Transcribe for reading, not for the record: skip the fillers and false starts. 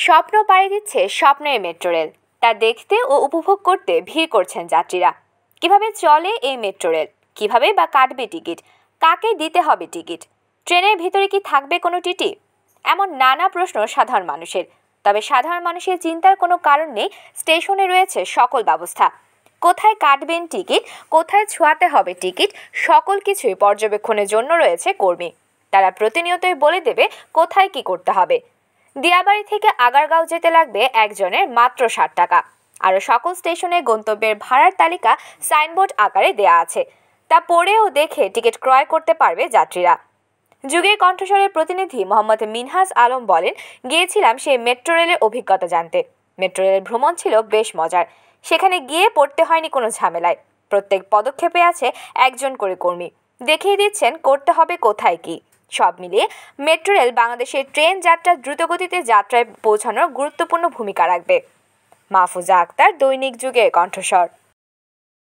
স্বপ্ন পাড়ি দিচ্ছে স্বপ্নের মেট্রো রেল। তা দেখতে ও উপভোগ করতে ভিড় করছেন যাত্রীরা। কিভাবে চলে এই মেট্রো রেল, কিভাবে বা কাটবে টিকিট, কাকে দিতে হবে টিকিট, ট্রেনের ভিতরে কি থাকবে কোনো টিটি, এমন নানা প্রশ্ন সাধারণ মানুষের। তবে সাধারণ মানুষের চিন্তার কোনো কারণ নেই, স্টেশনে রয়েছে সকল ব্যবস্থা। কোথায় কাটবেন টিকিট, কোথায় ছোঁয়াতে হবে টিকিট, সকল কিছুই পর্যবেক্ষণের জন্য রয়েছে কর্মী। তারা প্রতিনিয়তই বলে দেবে কোথায় কি করতে হবে। দিয়াবাড়ি থেকে আগারগাঁও যেতে লাগবে একজনের মাত্র 60 টাকা। আর সকল স্টেশনে গন্তব্যের ভাড়ার তালিকা সাইনবোর্ড আকারে দেয়া আছে, তা পড়ে ও দেখে টিকিট ক্রয় করতে পারবে যাত্রীরা। যুগের কণ্ঠস্বরের প্রতিনিধি মোহাম্মদ মিনহাজ আলম বলেন, গিয়েছিলাম সেই মেট্রো রেলের অভিজ্ঞতা জানতে। মেট্রো রেলের ভ্রমণ ছিল বেশ মজার। সেখানে গিয়ে পড়তে হয়নি কোনো ঝামেলায়। প্রত্যেক পদক্ষেপে আছে একজন করে কর্মী, দেখিয়ে দিচ্ছেন করতে হবে কোথায় কি। সব মিলিয়ে মেট্রো রেল বাংলাদেশের ট্রেন যাত্রা দ্রুতগতিতে যাত্রায় পৌঁছানোর গুরুত্বপূর্ণ ভূমিকা রাখবে। মাহফুজা আক্তার, দৈনিক যুগের কণ্ঠস্বর।